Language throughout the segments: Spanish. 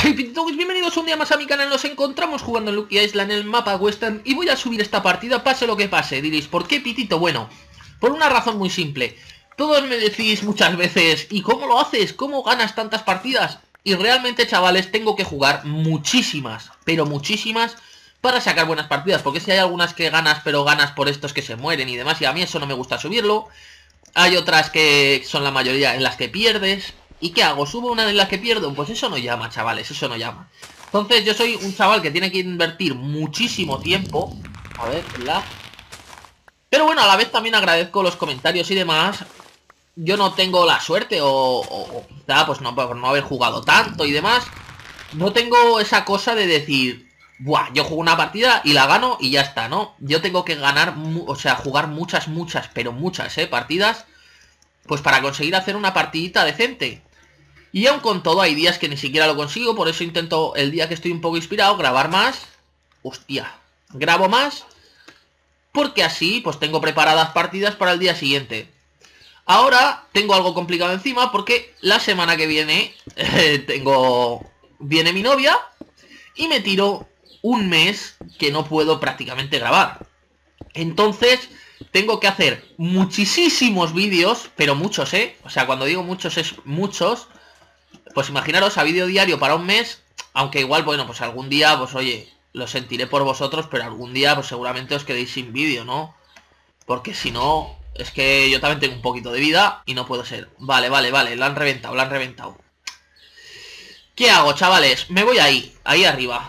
Hey Pititogos, bienvenidos un día más a mi canal. Nos encontramos jugando en Lucky Island en el mapa Western y voy a subir esta partida pase lo que pase. Diréis, ¿por qué, Pitito? Bueno, por una razón muy simple. Todos me decís muchas veces, ¿y cómo lo haces? ¿Cómo ganas tantas partidas? Y realmente, chavales, tengo que jugar muchísimas, pero muchísimas, para sacar buenas partidas. Porque si hay algunas que ganas, pero ganas por estos que se mueren y demás, y a mí eso no me gusta subirlo. Hay otras que son la mayoría en las que pierdes. ¿Y qué hago? ¿Subo una de las que pierdo? Pues eso no llama, chavales, eso no llama. Entonces yo soy un chaval que tiene que invertir muchísimo tiempo. A ver, la... Pero bueno, a la vez también agradezco los comentarios y demás. Yo no tengo la suerte o quizá pues no, por no haber jugado tanto y demás. No tengo esa cosa de decir, buah, yo juego una partida y la gano y ya está, ¿no? Yo tengo que ganar, o sea, jugar muchas, pero muchas, partidas, pues para conseguir hacer una partidita decente. Y aun con todo hay días que ni siquiera lo consigo. Por eso intento el día que estoy un poco inspirado grabar más. Hostia, grabo más, porque así pues tengo preparadas partidas para el día siguiente. Ahora tengo algo complicado encima porque la semana que viene viene mi novia y me tiro un mes que no puedo prácticamente grabar. Entonces tengo que hacer muchísimos vídeos, pero muchos, o sea, cuando digo muchos es muchos. Pues imaginaros a vídeo diario para un mes. Aunque igual, bueno, pues algún día, pues oye, lo sentiré por vosotros, pero algún día pues seguramente os quedéis sin vídeo, ¿no? Porque si no, es que yo también tengo un poquito de vida y no puedo ser. Vale, lo han reventado. ¿Qué hago, chavales? Me voy ahí arriba.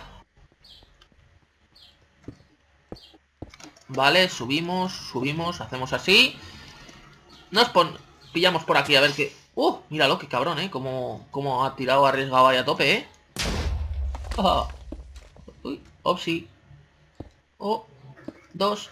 Vale, subimos, hacemos así. Pillamos por aquí a ver qué... míralo, qué cabrón, Como ha tirado, arriesgado ahí a tope, Ah. Uy, opsi. 2,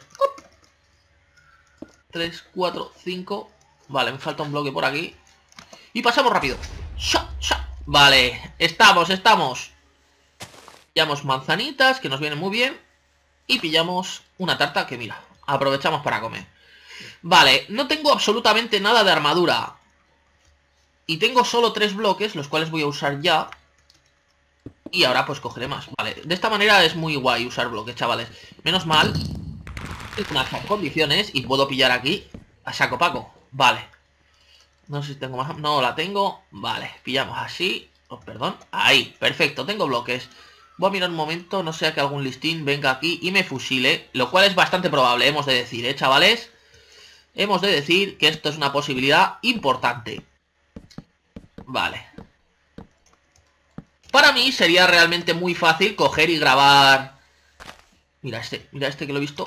3, 4, 5. Vale, me falta un bloque por aquí. Y pasamos rápido. Vale, estamos. Pillamos manzanitas, que nos vienen muy bien. Y pillamos una tarta que, mira, aprovechamos para comer. Vale, no tengo absolutamente nada de armadura. Y tengo solo 3 bloques, los cuales voy a usar ya. Y ahora pues cogeré más. Vale, de esta manera es muy guay usar bloques, chavales. Menos mal, es unas condiciones y puedo pillar aquí a saco paco. Vale. No sé si tengo más... No, la tengo. Vale, pillamos así. Perdón. Ahí, perfecto, tengo bloques. Voy a mirar un momento, no sea que algún listín venga aquí y me fusile. Lo cual es bastante probable, hemos de decir, chavales. Hemos de decir que esto es una posibilidad importante. Vale. Para mí sería realmente muy fácil coger y grabar. Mira este que lo he visto.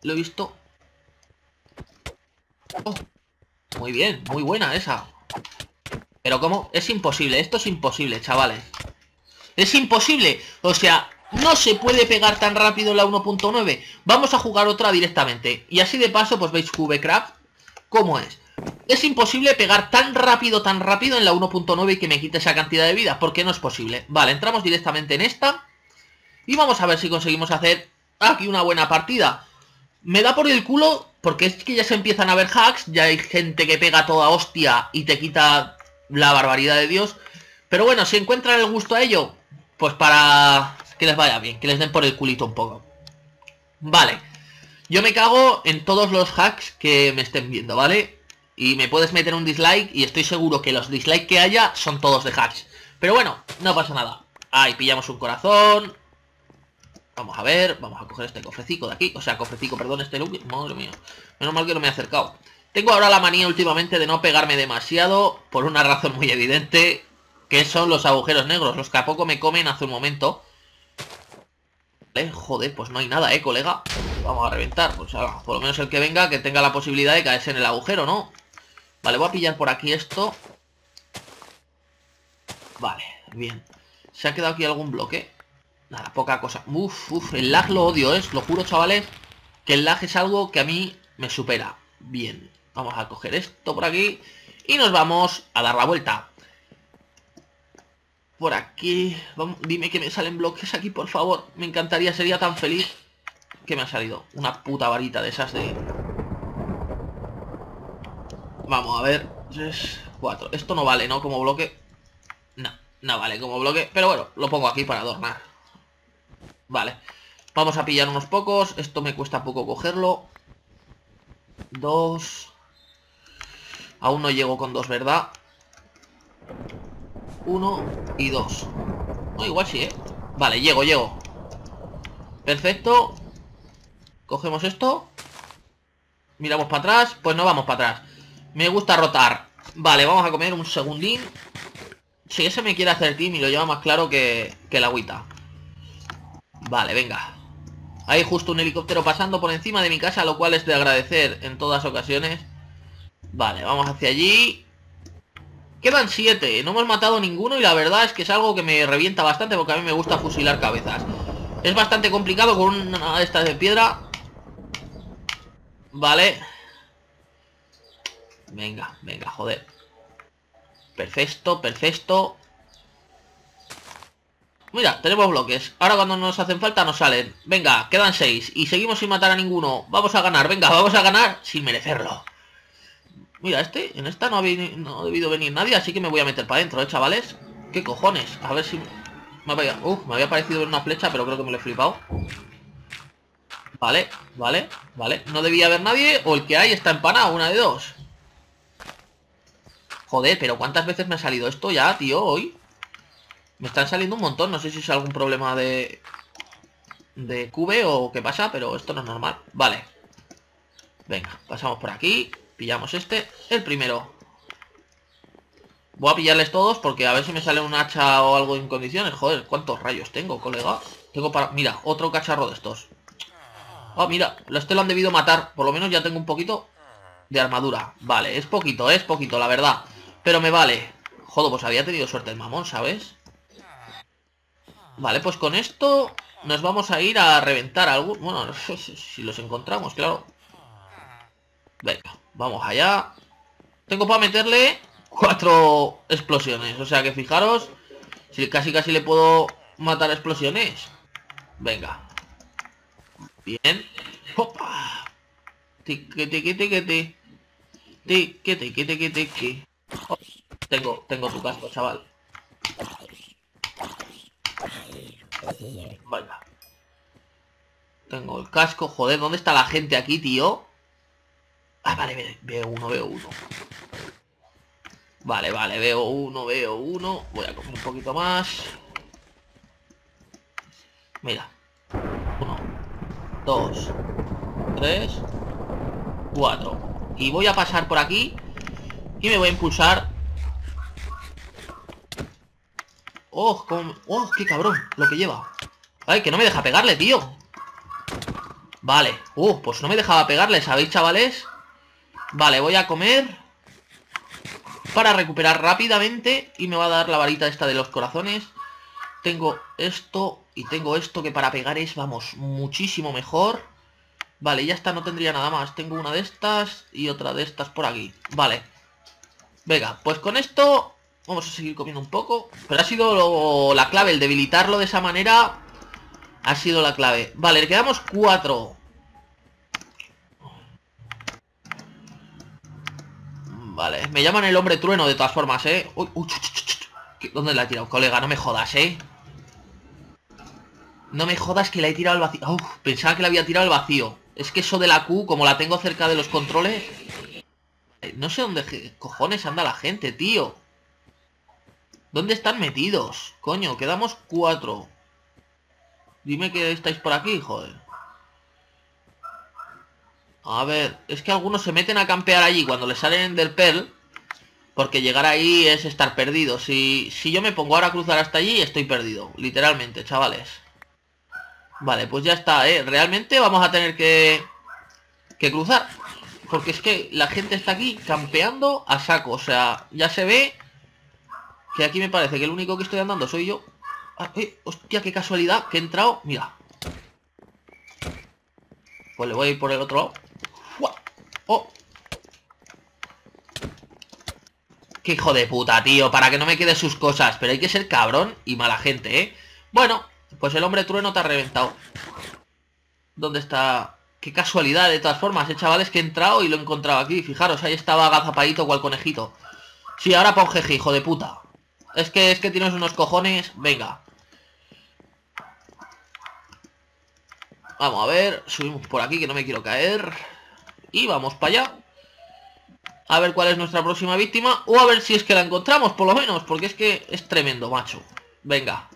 Muy bien, muy buena esa. Pero ¿cómo? Es imposible, esto es imposible, chavales. Es imposible, o sea, no se puede pegar tan rápido la 1.9. Vamos a jugar otra directamente. Y así de paso, pues veis Cubecraft cómo es. Es imposible pegar tan rápido en la 1.9 y que me quite esa cantidad de vida, porque no es posible. Vale, entramos directamente en esta y vamos a ver si conseguimos hacer aquí una buena partida. Me da por el culo, porque es que ya se empiezan a ver hacks. Ya hay gente que pega toda hostia y te quita la barbaridad de Dios. Pero bueno, si encuentran el gusto a ello, pues para que les vaya bien, que les den por el culito un poco. Vale, yo me cago en todos los hacks que me estén viendo, ¿vale? Y me puedes meter un dislike y estoy seguro que los dislikes que haya son todos de hacks. Pero bueno, no pasa nada. Ahí pillamos un corazón. Vamos a ver, vamos a coger este cofrecico de aquí. O sea, cofrecico, perdón, este look. Madre mía, menos mal que no me he acercado. Tengo ahora la manía últimamente de no pegarme demasiado, por una razón muy evidente, que son los agujeros negros, los que a poco me comen hace un momento. Joder, pues no hay nada, colega. Vamos a reventar, pues por lo menos el que venga, que tenga la posibilidad de caerse en el agujero, ¿no? Vale, voy a pillar por aquí esto. Vale, bien. ¿Se ha quedado aquí algún bloque? Nada, poca cosa. El lag lo odio, lo juro, chavales, que el lag es algo que a mí me supera. Bien, vamos a coger esto por aquí y nos vamos a dar la vuelta. Por aquí, vamos, dime que me salen bloques aquí, por favor. Me encantaría, sería tan feliz. Que me ha salido una puta varita de esas de... Vamos a ver. 3, 4. Esto no vale, ¿no? Como bloque. No, No vale como bloque, pero bueno, lo pongo aquí para adornar. Vale. Vamos a pillar unos pocos. Esto me cuesta poco cogerlo. 2. Aún no llego con 2, ¿verdad? 1 y 2. No, igual sí, ¿eh? Vale, llego. Perfecto. Cogemos esto. Miramos para atrás. Pues no vamos para atrás. Me gusta rotar. Vale, vamos a comer un segundín. Si ese me quiere hacer team y lo lleva más claro que la agüita. Vale, venga. Hay justo un helicóptero pasando por encima de mi casa, lo cual es de agradecer en todas ocasiones. Vale, vamos hacia allí. Quedan 7, no hemos matado ninguno y la verdad es que es algo que me revienta bastante porque a mí me gusta fusilar cabezas. Es bastante complicado con una de estas de piedra. Vale. Venga, joder. Perfecto. Mira, tenemos bloques. Ahora cuando nos hacen falta nos salen. Venga, quedan 6 y seguimos sin matar a ninguno. Vamos a ganar, venga, vamos a ganar sin merecerlo. Mira, en esta no ha debido venir nadie, así que me voy a meter para adentro, chavales. ¿Qué cojones? A ver si... me había parecido ver una flecha, pero creo que me lo he flipado. Vale. No debía haber nadie, o el que hay está empanado, una de dos. Joder, pero ¿cuántas veces me ha salido esto ya, tío, hoy? Me están saliendo un montón, no sé si es algún problema de cube o qué pasa, pero esto no es normal. Vale. Venga, pasamos por aquí. Pillamos el primero. Voy a pillarles todos porque a ver si me sale un hacha o algo en condiciones. Joder, ¿cuántos rayos tengo, colega? Tengo para... Mira, otro cacharro de estos. Oh, mira, lo han debido matar. Por lo menos ya tengo un poquito de armadura. Vale, es poquito, la verdad. Pero me vale. Joder, pues había tenido suerte el mamón, ¿sabes? Vale, pues con esto nos vamos a ir a reventar algún... Bueno, si los encontramos, claro. Venga, vamos allá. Tengo para meterle 4 explosiones. O sea que fijaros, si casi le puedo matar explosiones. Venga. Bien. ¡Opa! Tiqui. Oh, tengo tu casco, chaval. Venga. Tengo el casco. Joder, ¿dónde está la gente aquí, tío? Ah, vale, veo uno. Vale, veo uno. Voy a coger un poquito más. Mira. 1, 2, 3, 4. Y voy a pasar por aquí y me voy a impulsar. ¡Oh, ¡oh, qué cabrón! Lo que lleva. ¡Ay, que no me deja pegarle, tío! Vale. Pues no me dejaba pegarle, ¿sabéis, chavales? Vale, voy a comer para recuperar rápidamente y me va a dar la varita esta de los corazones. Tengo esto y tengo esto que para pegar es, vamos, muchísimo mejor. Vale, ya está, no tendría nada más. Tengo una de estas y otra de estas por aquí. Vale. Venga, pues con esto vamos a seguir comiendo un poco. Pero ha sido la clave, el debilitarlo de esa manera ha sido la clave. Vale, le quedamos 4. Vale, me llaman el hombre trueno de todas formas, ¿eh? Uy, ¿dónde la he tirado, colega? No me jodas, ¿eh? No me jodas que la he tirado al vacío. Uf, pensaba que la había tirado al vacío. Es que eso de la Q, como la tengo cerca de los controles... No sé dónde cojones anda la gente, tío. ¿Dónde están metidos? Coño, quedamos 4. Dime que estáis por aquí, joder. A ver, es que algunos se meten a campear allí cuando les salen del Pearl. Porque llegar ahí es estar perdido. Si yo me pongo ahora a cruzar hasta allí, estoy perdido. Literalmente, chavales. Vale, pues ya está, ¿eh? Realmente vamos a tener que cruzar. Porque es que la gente está aquí campeando a saco. O sea, ya se ve que aquí me parece que el único que estoy andando soy yo. Hostia, qué casualidad que he entrado. Mira. Pues le voy a ir por el otro lado. ¡Oh! ¡Qué hijo de puta, tío! Para que no me quede sus cosas. Pero hay que ser cabrón y mala gente, ¿eh? Bueno, pues el hombre trueno te ha reventado. ¿Dónde está? Qué casualidad, de todas formas, chavales, que he entrado y lo he encontrado aquí. Fijaros, ahí estaba agazapadito cual conejito. Sí, ahora pon jeje, hijo de puta. Es que tienes unos cojones. Venga. Vamos a ver. Subimos por aquí que no me quiero caer. Y vamos para allá. A ver cuál es nuestra próxima víctima. O a ver si es que la encontramos, por lo menos. Porque es que es tremendo, macho. Venga.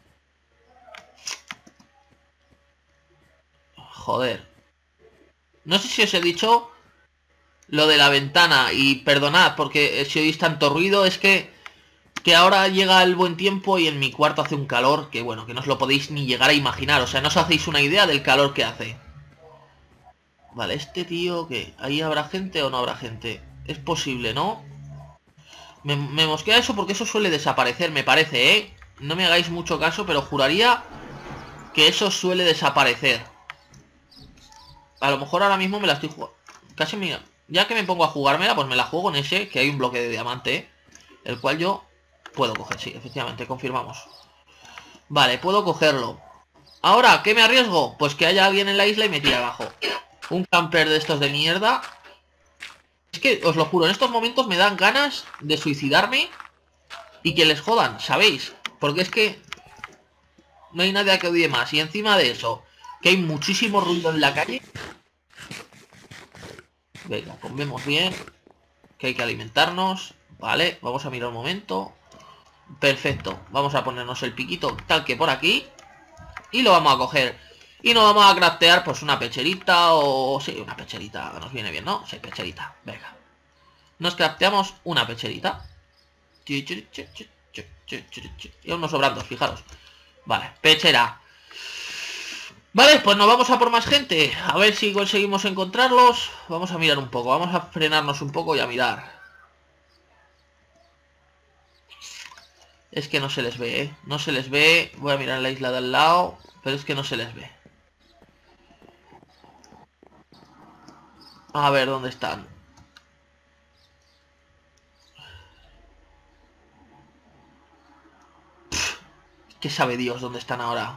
Joder. No sé si os he dicho lo de la ventana. Y perdonad porque si oís tanto ruido. Es que ahora llega el buen tiempo y en mi cuarto hace un calor que bueno, que no os lo podéis ni llegar a imaginar. O sea, no os hacéis una idea del calor que hace. Vale, este tío, ¿qué? ¿Ahí habrá gente o no habrá gente? Es posible, ¿no? Me mosquea eso porque eso suele desaparecer, me parece, ¿eh? No me hagáis mucho caso, pero juraría que eso suele desaparecer. A lo mejor ahora mismo me la estoy jugando. Casi mira. Ya que me pongo a jugármela, pues me la juego en ese, que hay un bloque de diamante, ¿eh? El cual yo puedo coger, sí, efectivamente, confirmamos. Vale, puedo cogerlo. Ahora, ¿qué me arriesgo? Pues que haya alguien en la isla y me tire abajo. Un camper de estos de mierda. Es que, os lo juro, en estos momentos me dan ganas de suicidarme y que les jodan, ¿sabéis? Porque es que no hay nadie que odie más. Y encima de eso, que hay muchísimo ruido en la calle. Venga, comemos bien. Que hay que alimentarnos. Vale, vamos a mirar un momento. Perfecto, vamos a ponernos el piquito tal que por aquí. Y lo vamos a coger. Y nos vamos a craftear pues una pecherita o... Sí, una pecherita, nos viene bien, ¿no? Sí, pecherita, venga. Nos crafteamos una pecherita. Y unos sobrandos, fijaros. Vale, pechera. Vale, pues nos vamos a por más gente. A ver si conseguimos encontrarlos. Vamos a mirar un poco, vamos a frenarnos un poco y a mirar. Es que no se les ve, ¿eh? No se les ve. Voy a mirar la isla de al lado. Pero es que no se les ve. A ver, ¿dónde están? ¿Qué sabe Dios dónde están ahora?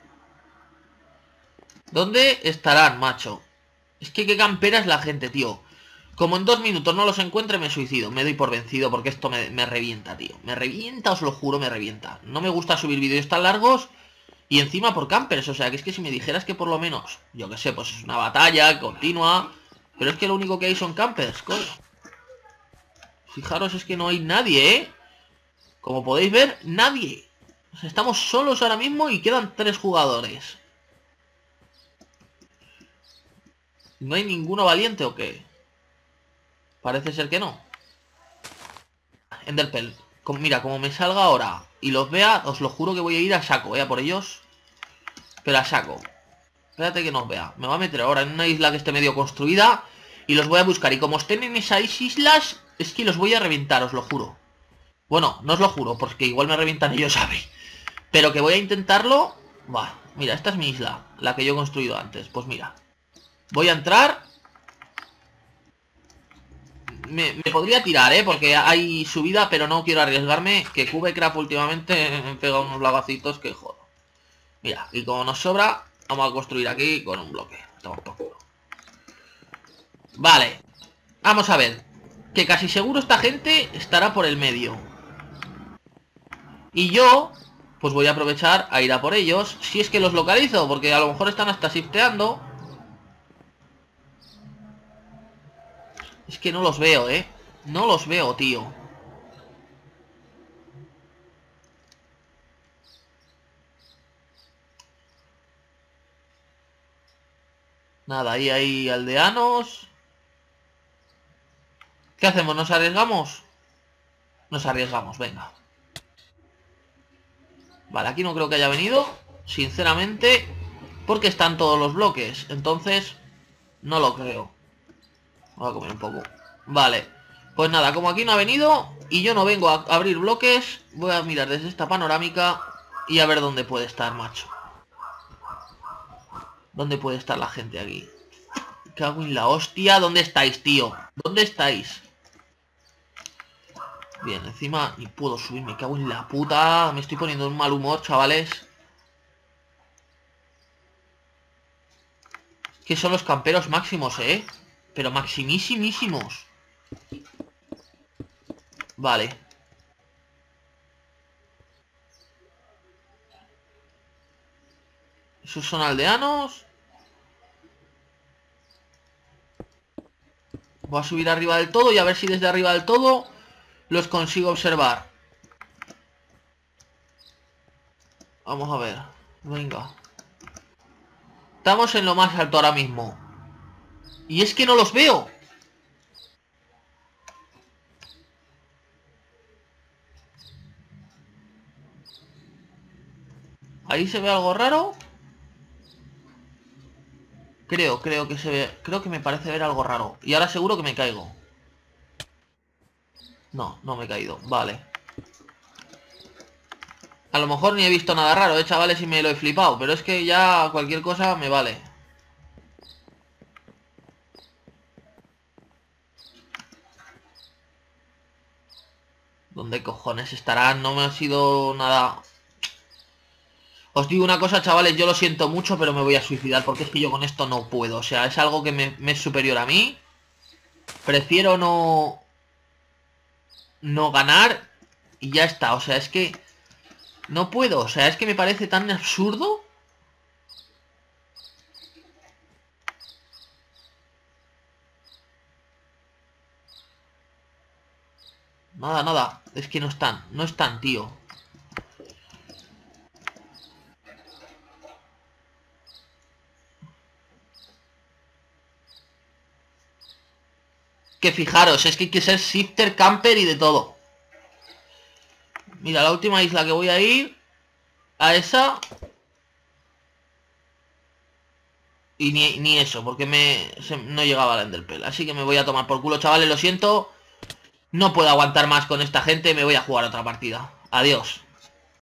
¿Dónde estarán, macho? Es que qué campera es la gente, tío. Como en 2 minutos no los encuentre, me suicido. Me doy por vencido porque esto me revienta, tío. Me revienta, os lo juro, me revienta. No me gusta subir vídeos tan largos y encima por campers. O sea, que es que si me dijeras que por lo menos, yo que sé, pues es una batalla continua. Pero es que lo único que hay son campers, coño. Fijaros, es que no hay nadie, ¿eh? Como podéis ver, nadie. O sea, estamos solos ahora mismo y quedan 3 jugadores. ¿No hay ninguno valiente o qué? Parece ser que no. Enderpearl. Mira, como me salga ahora y los vea, os lo juro que voy a ir a saco, a por ellos. Pero a saco. Espérate que nos vea. Me va a meter ahora en una isla que esté medio construida y los voy a buscar. Y como estén en esas islas, es que los voy a reventar, os lo juro. Bueno, no os lo juro, porque igual me revientan ellos, ¿sabéis? Pero que voy a intentarlo. Va, mira, esta es mi isla, la que yo he construido antes. Pues mira, voy a entrar. Me podría tirar, porque hay subida, pero no quiero arriesgarme. Que Cubecraft últimamente me pega unos lagacitos que jodo. Mira, y como nos sobra, vamos a construir aquí con un bloque. Toma por culo. Vale, vamos a ver. Que casi seguro esta gente estará por el medio. Y yo, pues voy a aprovechar a ir a por ellos. Si es que los localizo, porque a lo mejor están hasta shifteando. Es que no los veo, no los veo, tío. Nada, ahí hay aldeanos. ¿Qué hacemos? ¿Nos arriesgamos? Nos arriesgamos, venga. Vale, aquí no creo que haya venido, sinceramente, porque están todos los bloques. Entonces, no lo creo. Voy a comer un poco. Vale, pues nada, como aquí no ha venido y yo no vengo a abrir bloques, voy a mirar desde esta panorámica y a ver dónde puede estar, macho. ¿Dónde puede estar la gente aquí? Cago en la hostia. ¿Dónde estáis, tío? ¿Dónde estáis? Bien, encima ni puedo subir. Me cago en la puta. Me estoy poniendo en mal humor, chavales. Que son los camperos máximos, pero maximísimísimos. Vale. Esos son aldeanos. Voy a subir arriba del todo y a ver si desde arriba del todo los consigo observar. Vamos a ver. Venga. Estamos en lo más alto ahora mismo. Y es que no los veo. Ahí se ve algo raro. Creo que se ve... Creo que me parece ver algo raro. Y ahora seguro que me caigo. No, no me he caído. Vale. A lo mejor ni he visto nada raro, chavales, y me lo he flipado. Pero es que ya cualquier cosa me vale. ¿Dónde cojones estarán? No me ha sido nada... Os digo una cosa, chavales, yo lo siento mucho, pero me voy a suicidar porque es que yo con esto no puedo. O sea, es algo que me es superior a mí. Prefiero no ganar y ya está. O sea, es que no puedo. O sea, es que me parece tan absurdo. Nada, nada. Es que no están, tío. Que fijaros, es que hay que ser shifter, camper y de todo. Mira, la última isla que voy a ir, a esa. Y ni eso, porque no llegaba al Enderpearl. Así que me voy a tomar por culo, chavales, lo siento. No puedo aguantar más con esta gente, me voy a jugar otra partida. Adiós.